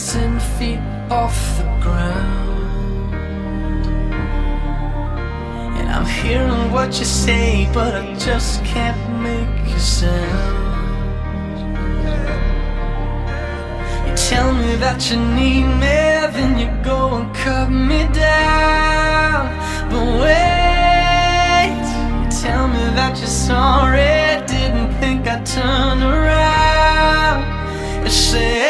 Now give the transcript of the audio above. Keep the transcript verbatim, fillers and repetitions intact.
ten feet off the ground, and I'm hearing what you say, but I just can't make a sound. You tell me that you need me, then you go and cut me down. But wait, you tell me that you're sorry, didn't think I'd turn around and say